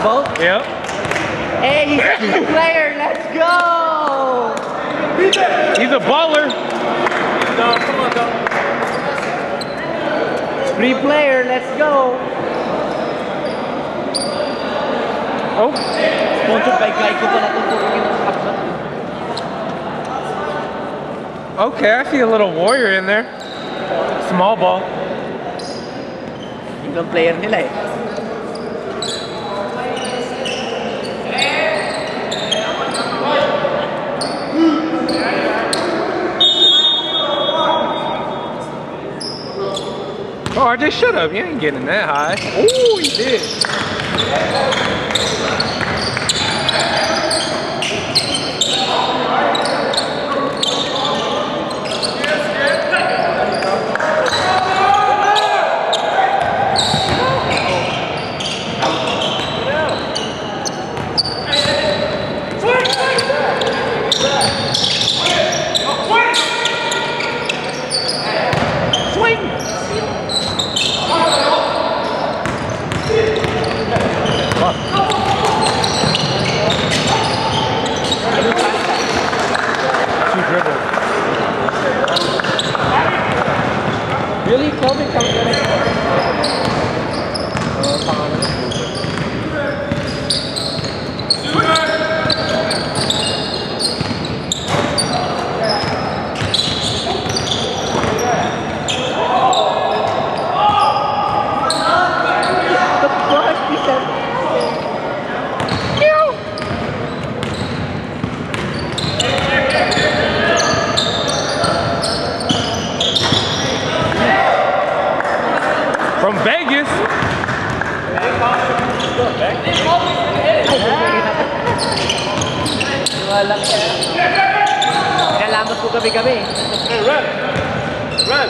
both? Yep. Hey, he's a team player. Let's go. He's a baller. No, come on, go. Free player. Let's go. Oh. Sponsored by Geico pala itong turugin ng kapsa. Okay, I see a little warrior in there. Small ball. Ibang player nila eh. Oh, I just should have. You ain't getting that high. Oh, he did. Really? Corbin comes in. From Vegas. Walang kalamat ko gabi-gabi. Hey, run! Run!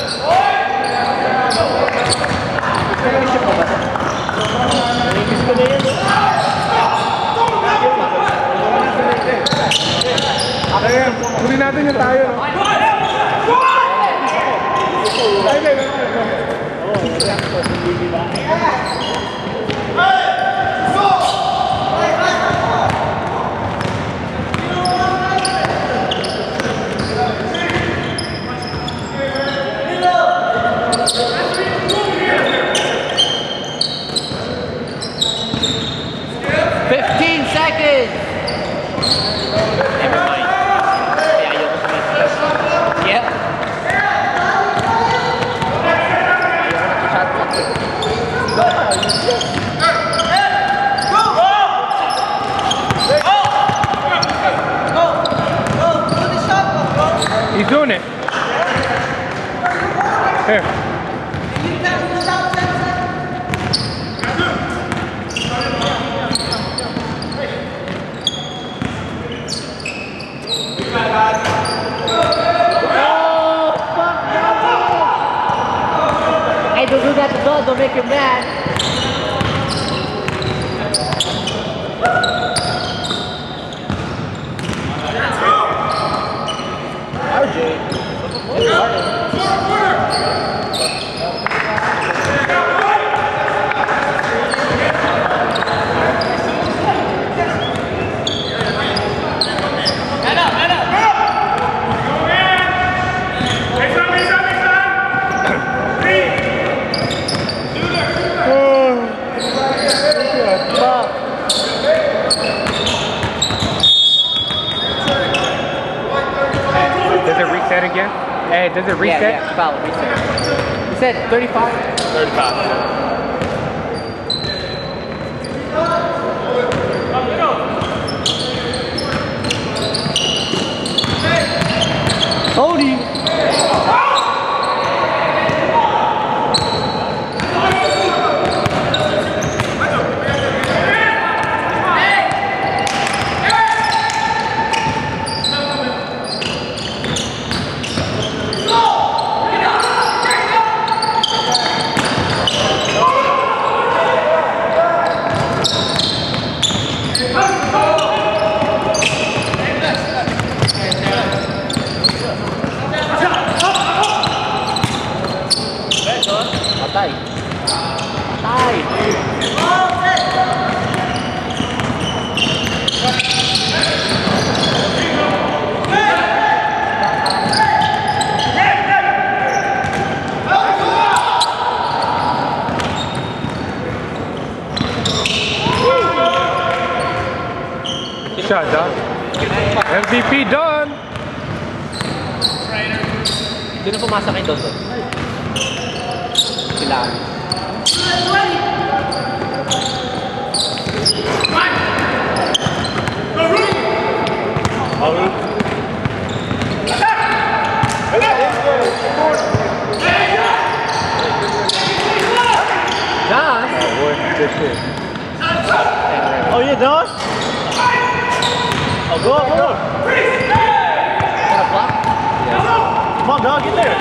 Gusto ko ba? Nagigis ko na yan. Okay, huli natin yung tayo. He's doing it. Here. Hey, don't do that to God, don't make him mad. Does it reset again? Hey, does it reset? Yeah, foul, reset. You said 35? 35. Cody! shot, Don. MVP done. Doon na pumasa kay Dodo. Sila. Oh, yeah, Don? Oh, go up, go up. Come on, dog, get there.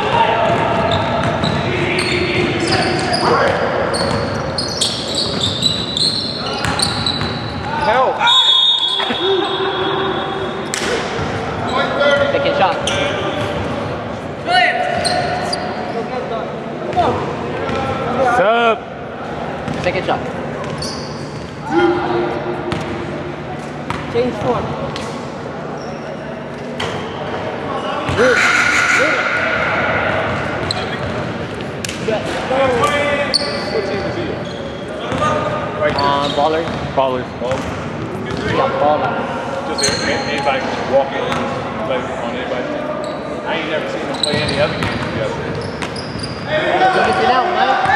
Help. Second shot. Sub. Second shot. Change form. Baller. Ballers. Yeah, baller. Just anybody can walk in and play on anybody's team. I ain't never seen them play any other games together. Look it out, Mike.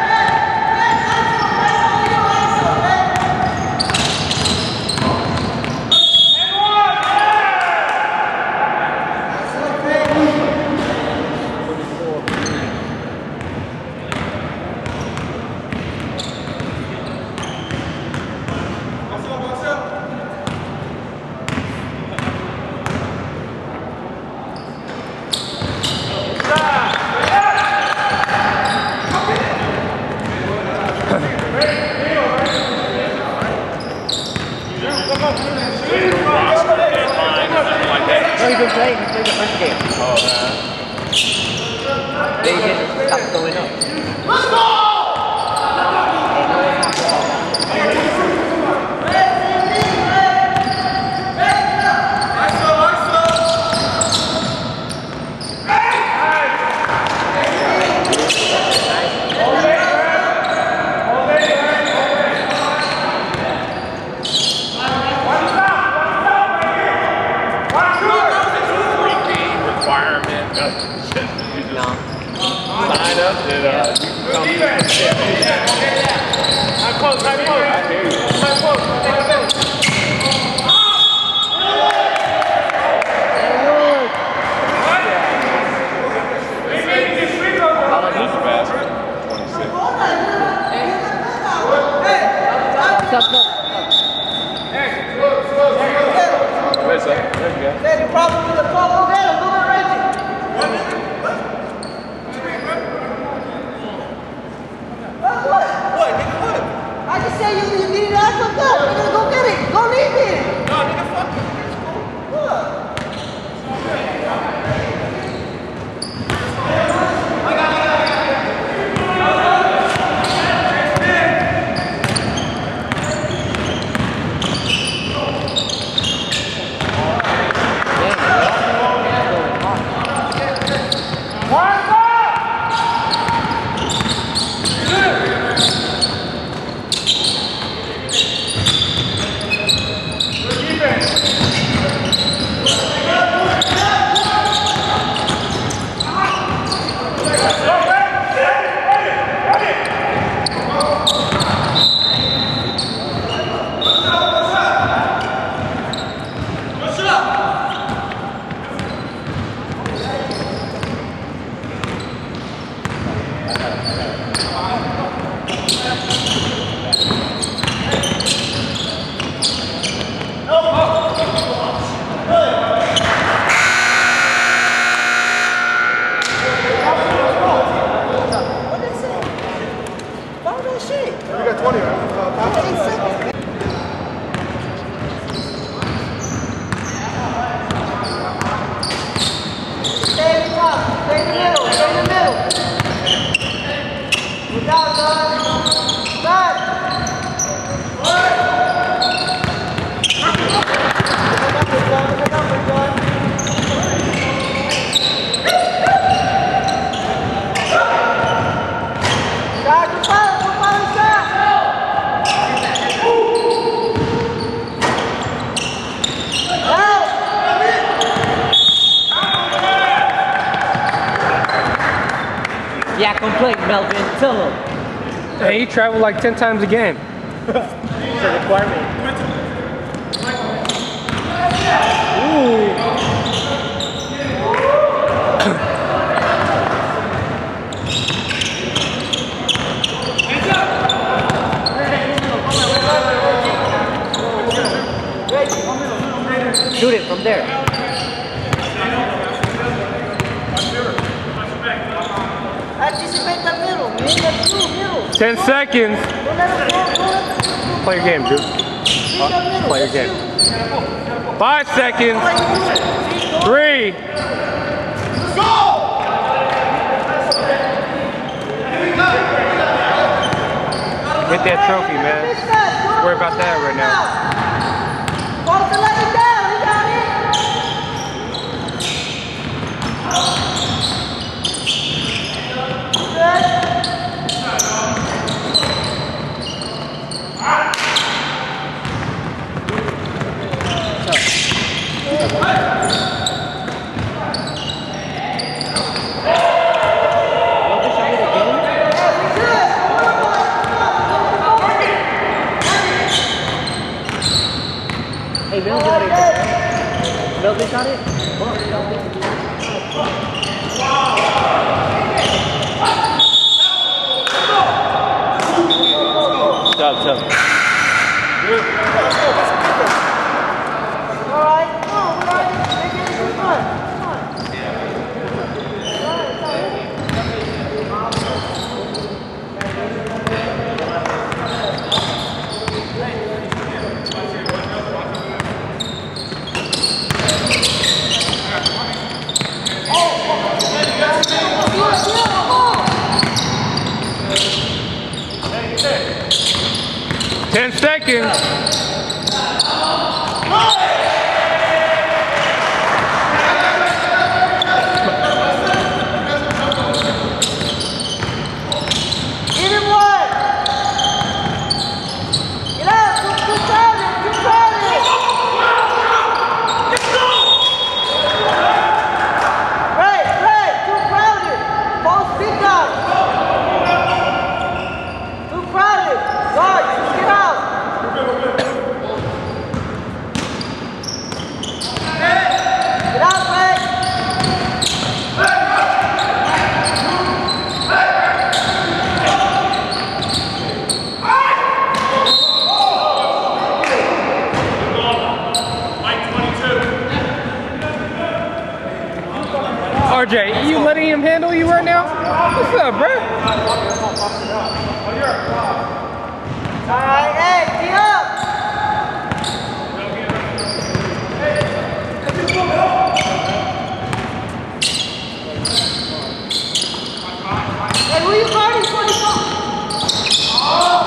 No, he didn't play. He played the first game. Oh, man. They didn't stop going up. Let's go! Sign up and Time close, time close. I hear you. Time close, time close. Where's that? There you go. Any problem with the call? Okay, I'm going Reggie. What? What? Nigga, what? I just say you need to ask them that. Yeah, complain, Melvin. Tell him. Hey, you travel like 10 times a game. It's a requirement. Shoot it from there. Anticipate the middle, man. That's you, middle. 10 seconds. Don't let him go. Don't let him go. Play your game, dude. See the middle. Play your That's game. you. 5 seconds. Like you do. See, go. 3. Get that trophy, man. Don't worry about that right now. Ball to let him down. He got Hey, Melvin got it. Melvin got it? Come on, Melvin. Tough. All right, come on, we're not making it too fun. Come on. Yeah. 10 seconds. Give him one. Get out. Too crowded. Too crowded. Right. Too crowded. False speak out. Too crowded. Guards, get out. Get out, Ray. RJ, you letting him handle you right now? What's up, bro? All right, hey, get up. Hey, who you guarding? 24.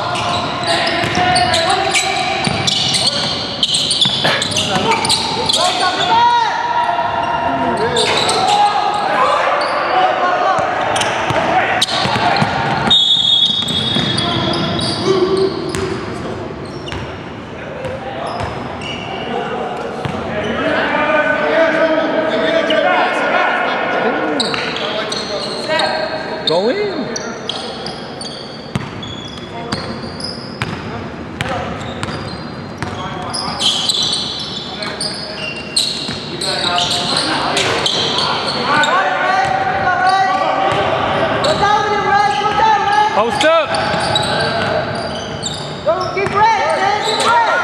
Go in. Post up. Go, keep red, man, keep red.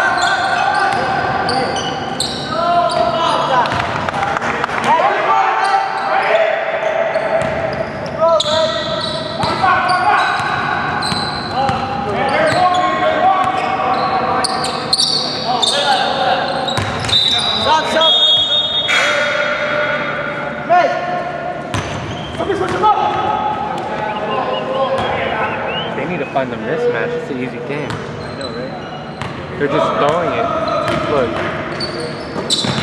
They need to find the mismatch. It's an easy game. I know, right? They're just throwing it. Look.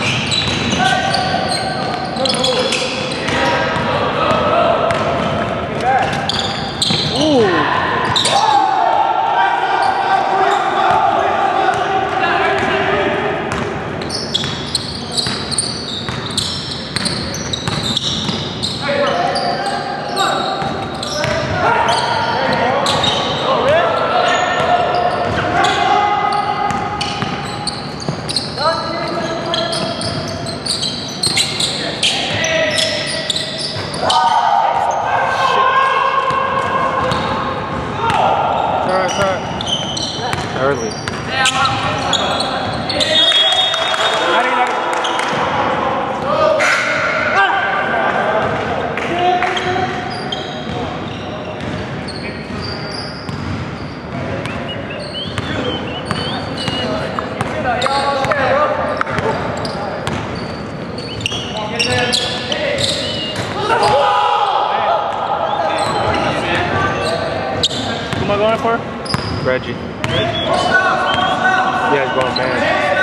going for? Reggie. Yeah, he's going man.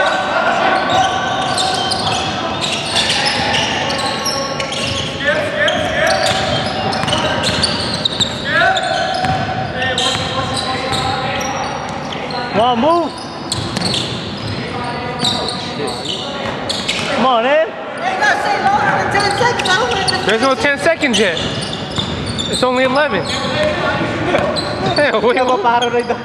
Come on, move. Come on, Ed. There's no 10 seconds yet. It's only 11. Kaya maparo rin daw.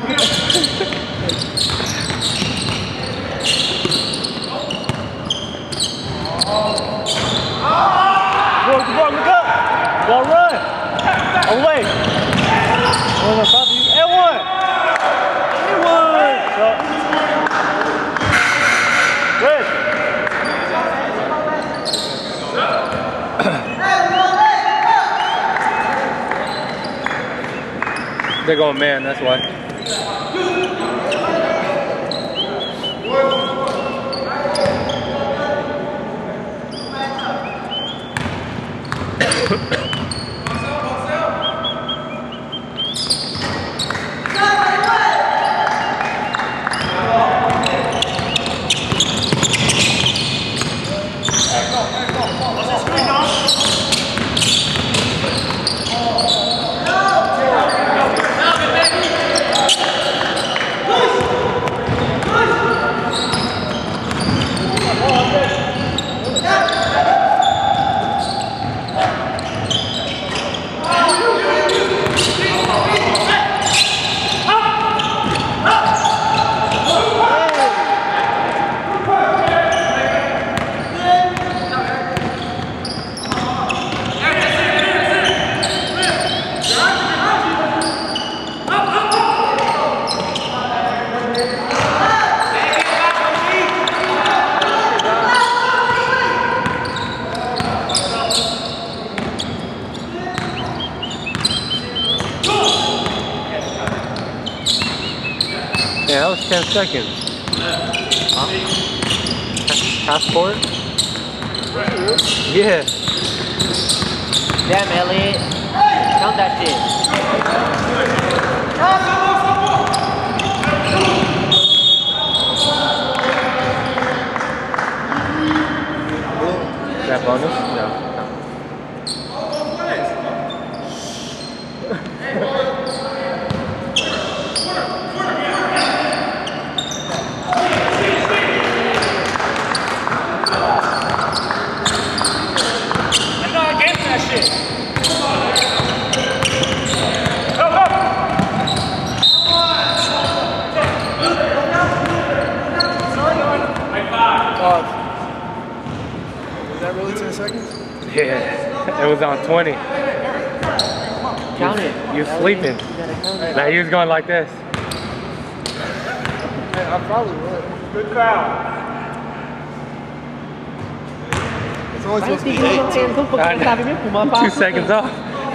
Go, look up. Go run. Away. And one. Good. They're going man, that's why. Yeah, that was 10 seconds. Huh? Passport? Yeah. Damn, Elliot. Count that shit. Is that bonus? No. Was that really 10 seconds? Yeah, it was on 20. Count it. You sleeping. Now he was going like this. I probably would. Good crowd. It's only supposed to be 8. 2 seconds off.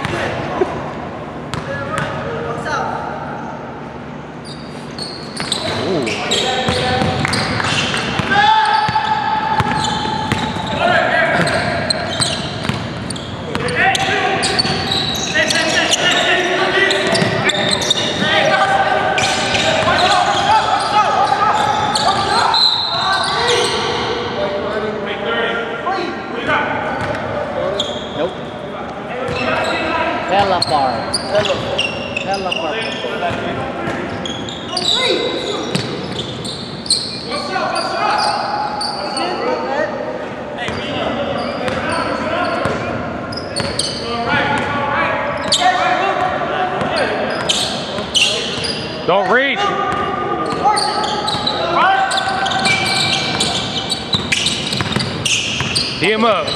Ooh. Hella far. Hella far. Don't reach. Tee him up.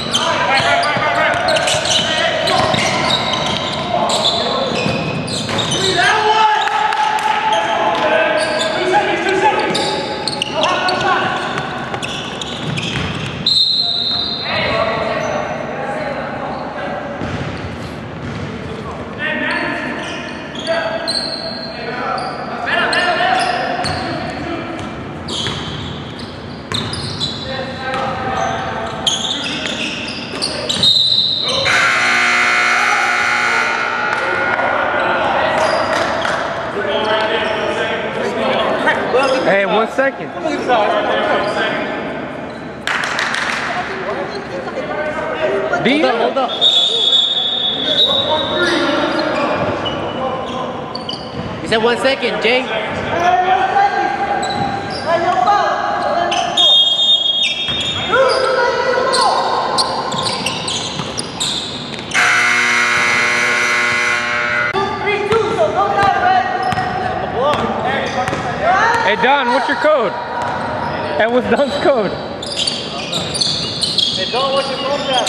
seconds. Hold up. You said 1 second, Jay. Hey Don, what's your code? And what's Don's code? Hey, Don, what's your phone tap?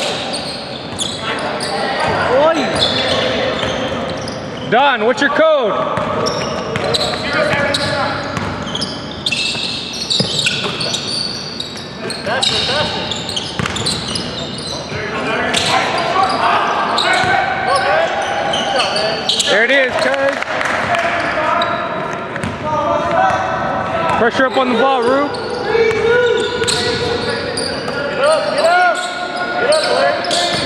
Don, what's your code? That's it. There it is, cuz. Pressure up on the ball, Rube. Get up, Blair.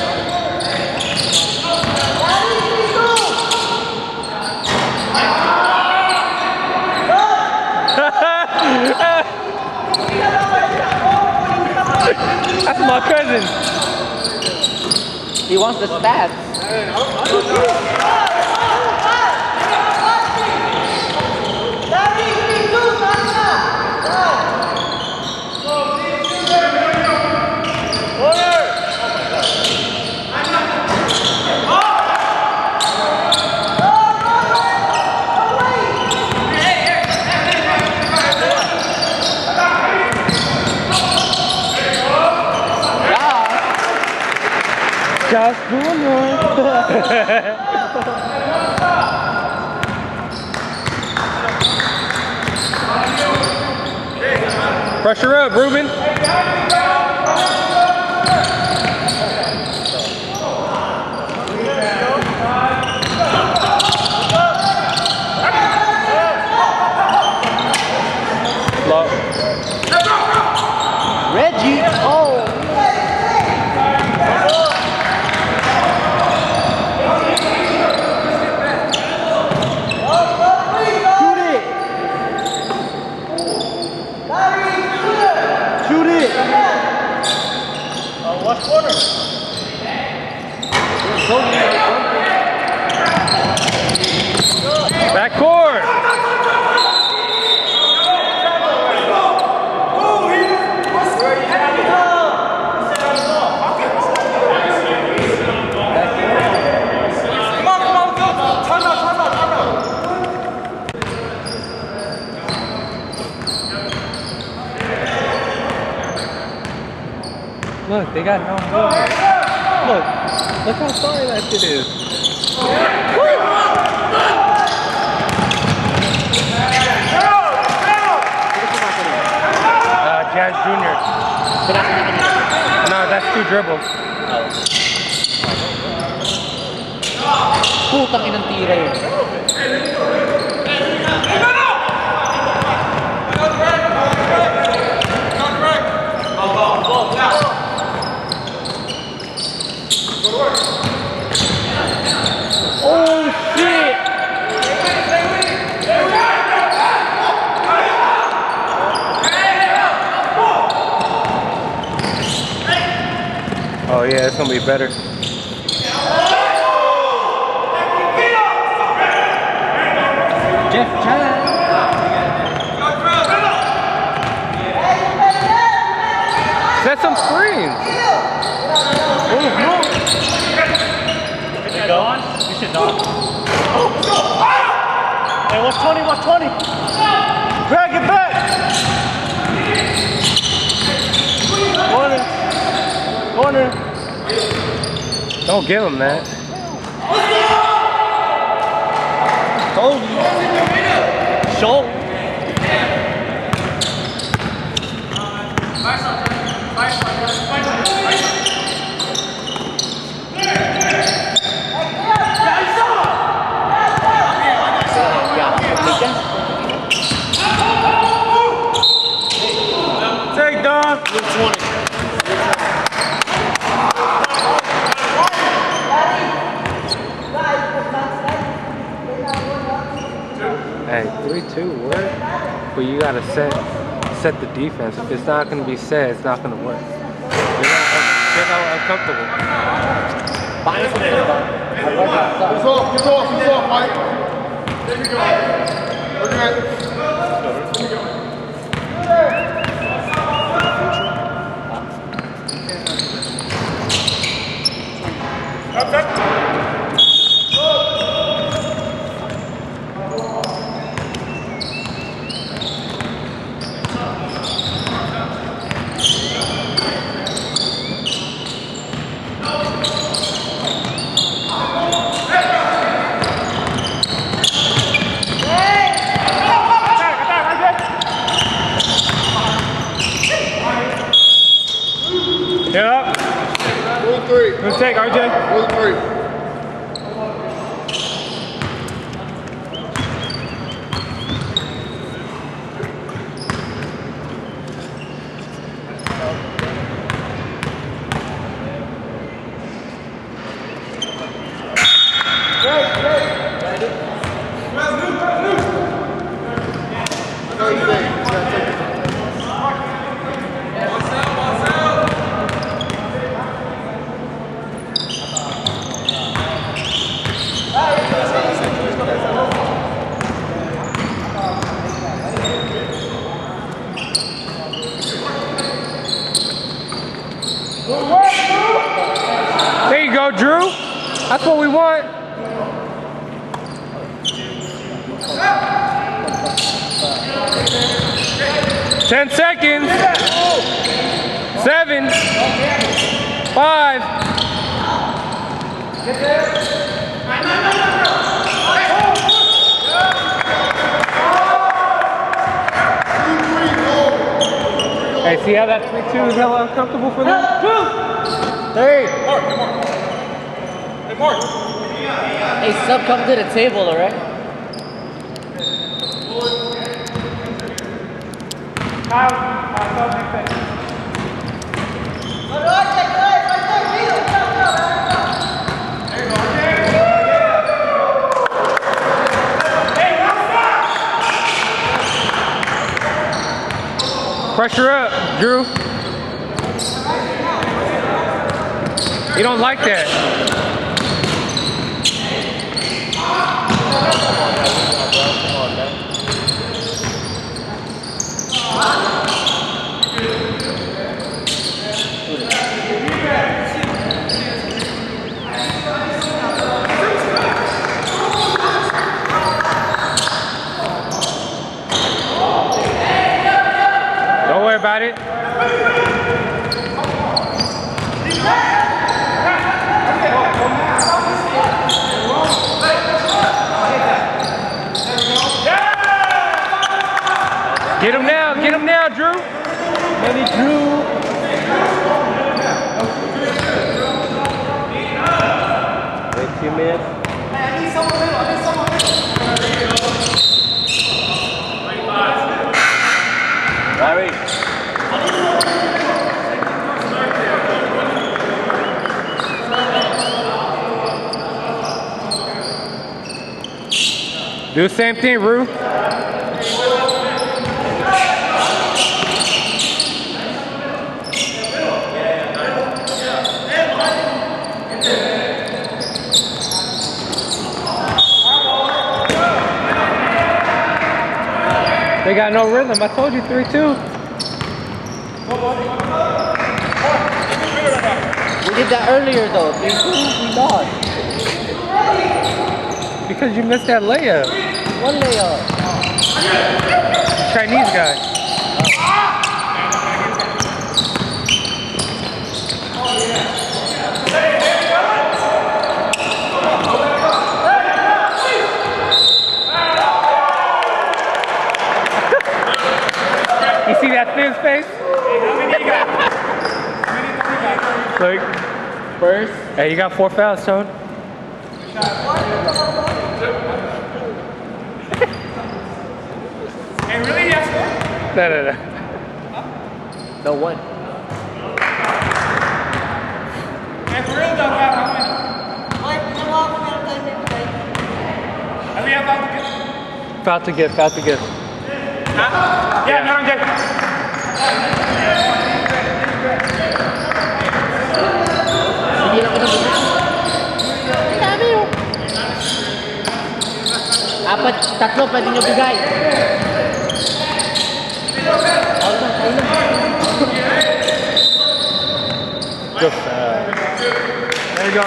That's my cousin. He wants the stats. Just Junior. Pressure up, Ruben. Low. Reggie. Oh. Watch corner. Back court. Look, they got no movement. Look how sorry that shit is. Jazz Jr. No, that's 2 dribbles. Putang inang tira yun. Oh shit! Oh yeah, it's gonna be better. Jeff Chan. Set some screens. Is it gone? You should not. Hey, what's 20? What's 20? Greg, get back! Corner. Don't give him that. Told you. Show. Take Don. 20. Hey, 3-2 work, but you gotta set set the defense. If it's not going to be set, it's not going to work. They're not uncomfortable. Find some rebound. He's off, Mike. There you go. Okay. Yeah. Rule 3. Good take, RJ. Rule 3. There you go, Drew. That's what we want. Ten seconds. 7, 5. Hey, see how that 3-2 is hella uncomfortable for them? 3. Mark, come on. Hey, Mark. Hey, sub, come to the table, alright? Pressure up, Drew. You don't like that. Don't worry about it. Get him now, Drew. Maybe Drew. Wait 2 minutes. Larry. Do the same thing, Rue. They got no rhythm. I told you 3-2. We did that earlier though. 3-2, we lost. Because you missed that layup. One layup. Chinese guy. You see that thin face? Like, First. hey, you got 4 fouls, Tone. Hey, really? Yes. No. No one. Hey, for real though, how many? Have we have out to get? Foul to get. Huh? Yeah, no, I'm good. Apat, tatlo pwede nyo bigay. Just, there you go.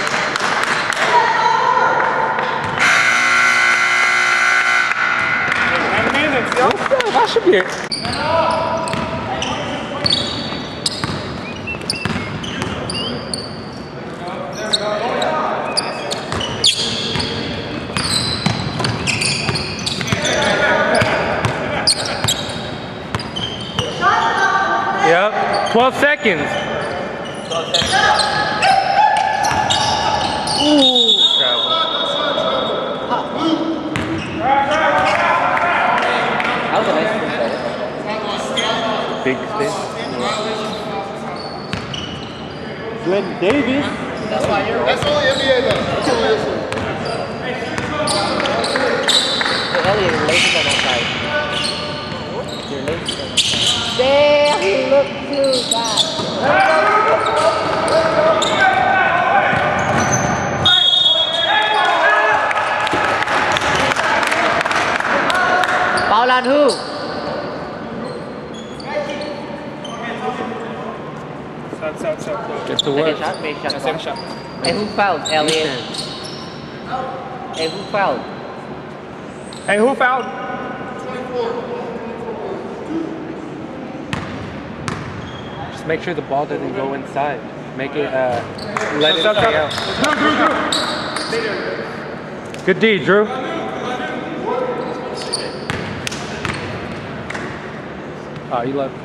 That should be it. Yep, 12 seconds. Ooh, travel. That was a nice thing, Big spin. Glenn Davis. That's only NBA though. That's only this one. Elliot, you're lazy on that side. You're lazy on that side. Damn, he looked too bad. Foul on who? Get to Second work. shot, make shot. Second shot. Hey, who fouled? Elliot. Hey, who fouled? Hey, who fouled? Just make sure the ball doesn't go inside. Make it, let it fly out. Good D, Drew. Oh, you left.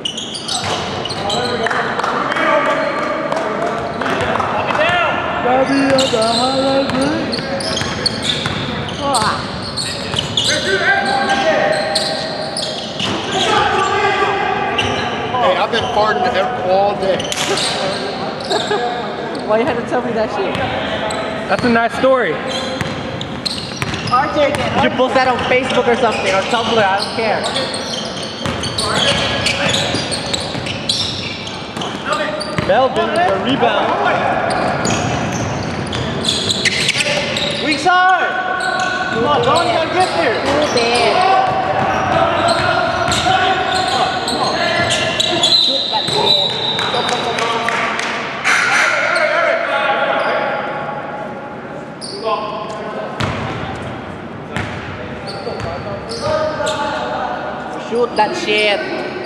Hey, I've been farting all day. Why you had to tell me that shit? That's a nice story. RJ, you should post that on Facebook or something, or Tumblr, I don't care. Melvin with a rebound. Weak side. Come on, Don, you gotta get there. Too bad. Shoot that shit. Shoot that shit.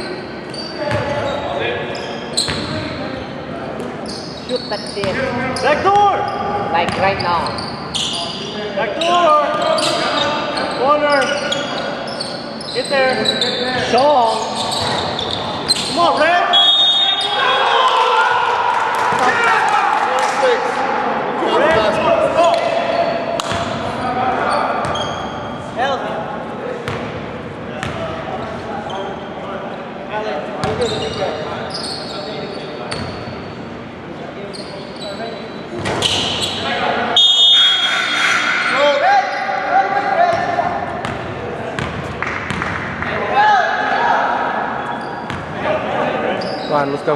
Shoot that shit. Back door. Like right now. Back door. Corner. Get there. Song. Come on, Red. Come on, let's go.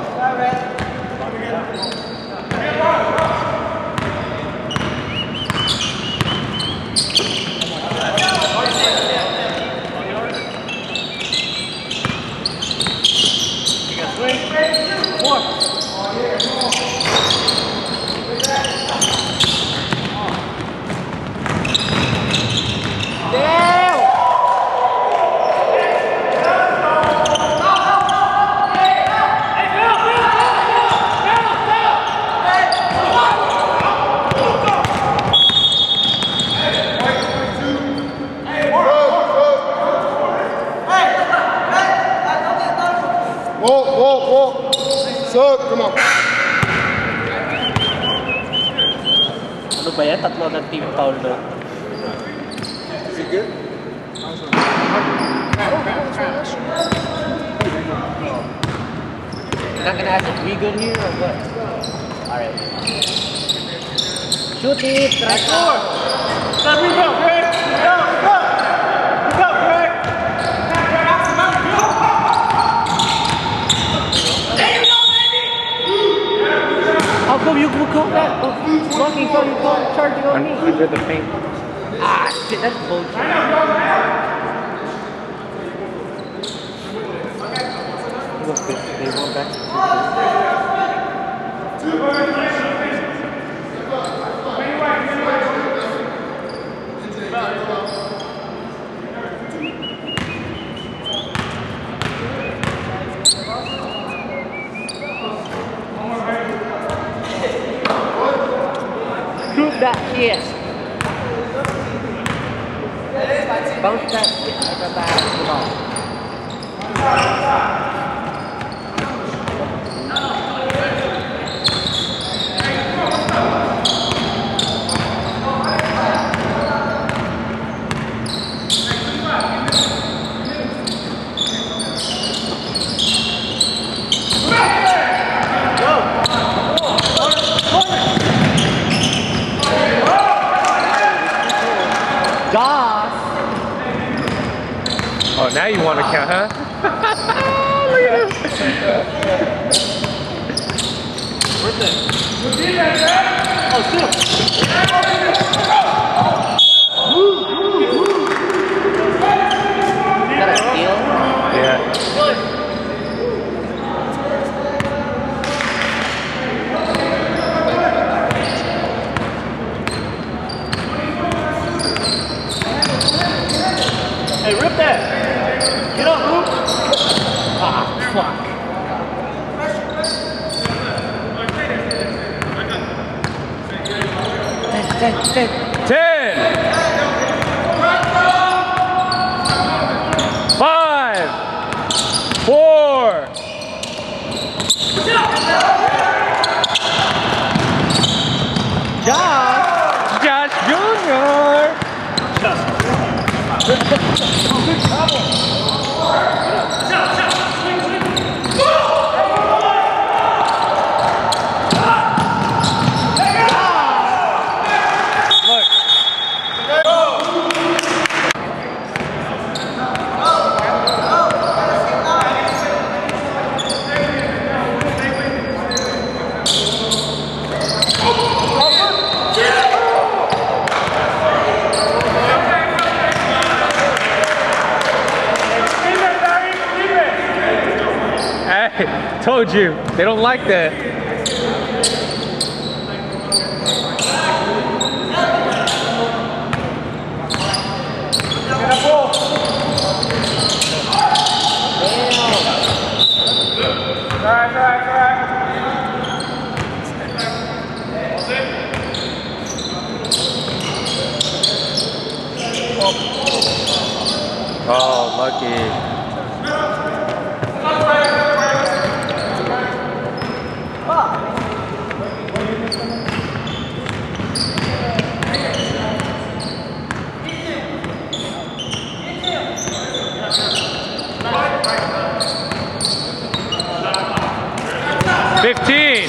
Walk. Sub, come on. Ano ba yan? Tatlo ng team foul doon. Is he good? You're not gonna ask if we good here or what? Alright. Shoot it! Right now! That rebound, Greg. Go. Look up, Greg. How come you call that? Blocking from you call charging on me? Under the paint. Ah, shit, that's bullshit. Look, they went back to prove that shit. Bounce that shit like a basketball. Oh, now you want to count, huh? Look at this. Where's that? Oh, is that a steal? Yeah. Hey, rip that. Get up, Luke. Ah, fuck. 10. 10. 5. 4. Josh Jr. Hey, told you, they don't like that. Oh, lucky. 15.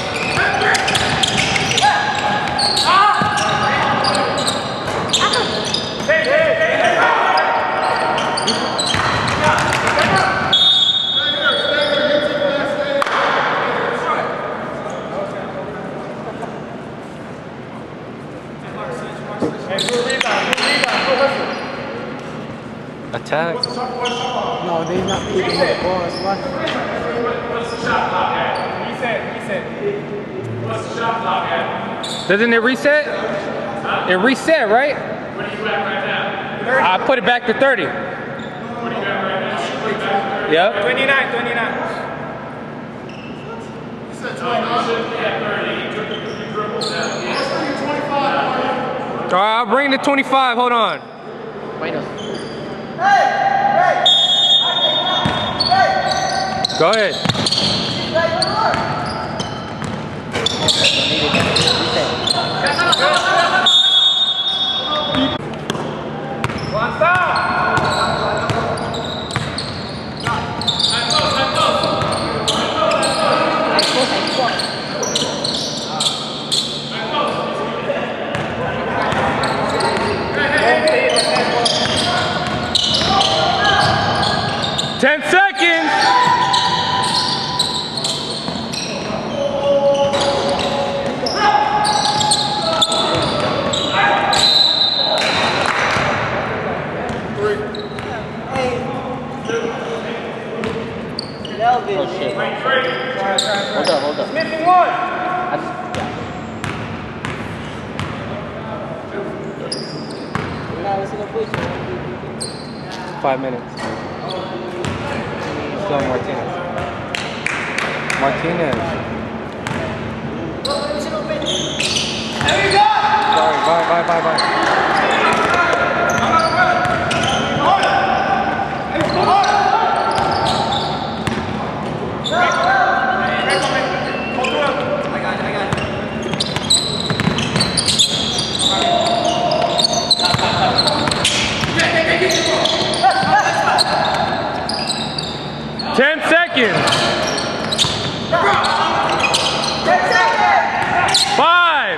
Attack. No, they're not keeping the ball as much. What's the shot clock at? He said. What's the shot clock at? Doesn't it reset? It reset, right? What are you at right now? I put it back to 30. What are you at right now? Yep. 29. You said 29. All right, I'll bring the 25. Hold on. Minus. Go ahead. One stop. Ten seconds. Hold up, hold up. Missing one. Wala sila push. 5 minutes. Still Martinez. Martinez. Sorry, bye. 10 seconds. 5.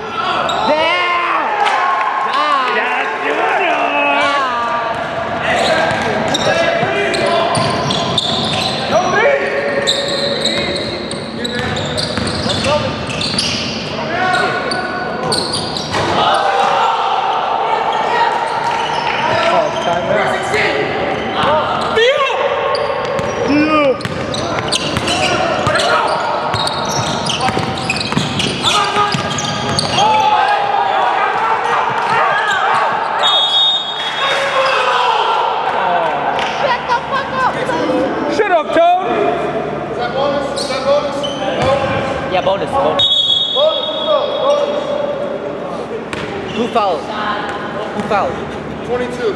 Shut up, Toad! Is that bonus? Is that bonus? No? Yeah, bonus. Bonus, Who fouled? 22.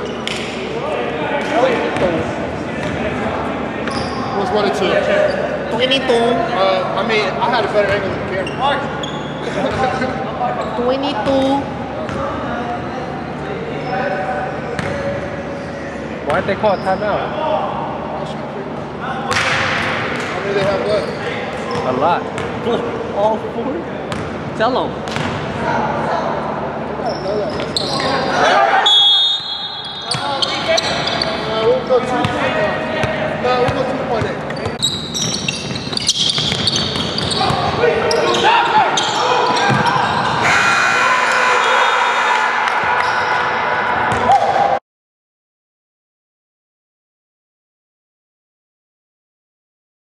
What's 22? 22. I mean, I had a better angle than the camera. 22. Why'd they call a timeout? How many they have left? A lot. All 4? Tell them. We'll go 2-3.